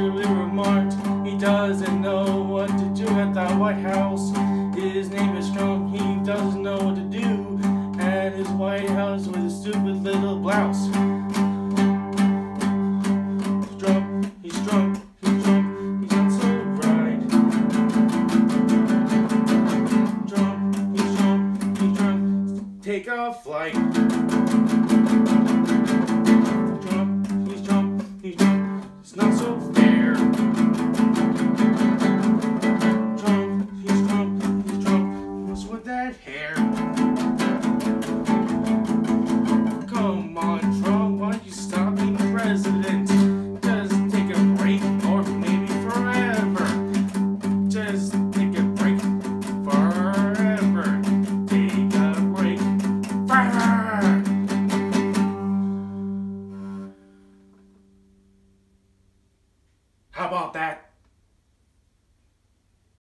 clearly remarked he doesn't know what to do at the White House. His name is Trump, he doesn't know what to do at his White House with his stupid little blouse. He's drunk, he's not so right. He's drunk, take a flight. He's drunk, it's not so fair. He's drunk, what's with that hair? Come on, Trump, why don't you stop being president? Just take a break, or maybe forever. Just take a break, forever. Take a break, forever. How about that?